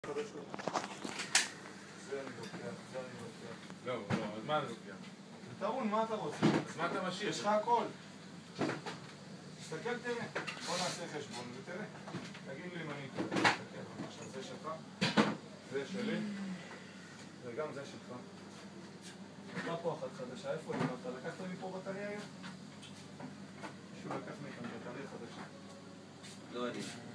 זה אני לוקח, זה אני לוקח. לא, אז מה אני לוקח? זה טעון, מה אתה רוצה? אז מה אתה משאיר? יש לך הכל. תסתכל, תראה. בוא נעשה חשבון ותראה. תגיד לי אם אני תסתכל. עכשיו זה שלך, זה שלי, וגם זה שלך. אתה פה אחת חדשה, איפה היא? אתה לקחת לי פה בטריה היום? מישהו לקח מאיתנו בטריה חדשה. לא אני.